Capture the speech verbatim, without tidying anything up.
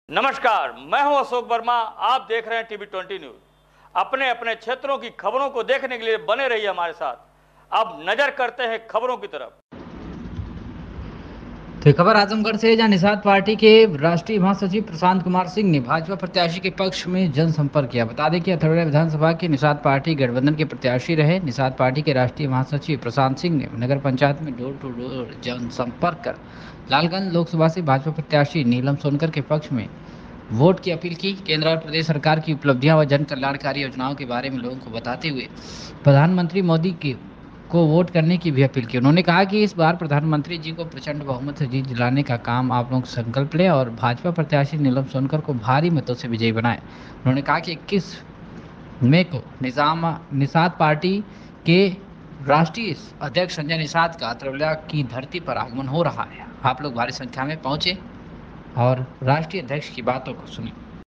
नमस्कार, मैं हूं अशोक वर्मा। आप देख रहे हैं टीवी ट्वेंटी न्यूज। अपने अपने क्षेत्रों की खबरों को देखने के लिए बने रहिए हमारे साथ। अब नजर करते हैं खबरों की तरफ। तो खबर आजमगढ़ से, जहां निषाद पार्टी के राष्ट्रीय महासचिव प्रशांत कुमार सिंह ने भाजपा प्रत्याशी के पक्ष में जनसंपर्क किया। बता दें कि अथर्वैया विधानसभा के निषाद पार्टी गठबंधन के प्रत्याशी रहे। निषाद पार्टी के राष्ट्रीय महासचिव प्रशांत सिंह ने नगर पंचायत में डोर टू डोर जनसंपर्क कर लालगंज लोकसभा से भाजपा प्रत्याशी नीलम सोनकर के पक्ष में वोट की अपील की। केंद्र और प्रदेश सरकार की उपलब्धियां व जन कल्याणकारी योजनाओं के बारे में लोगों को बताते हुए प्रधानमंत्री मोदी के को वोट करने की भी अपील की। उन्होंने कहा कि इस बार प्रधानमंत्री जी को प्रचंड बहुमत से जीत दिलाने का काम आप लोग संकल्प लें और भाजपा प्रत्याशी नीलम सोनकर को भारी मतों से विजयी बनाएं। उन्होंने कहा कि इक्कीस मई को निजाम निषाद पार्टी के राष्ट्रीय अध्यक्ष संजय निषाद का अथर्वैया की धरती पर आगमन हो रहा है। आप लोग भारी संख्या में पहुंचे और राष्ट्रीय अध्यक्ष की बातों को सुने।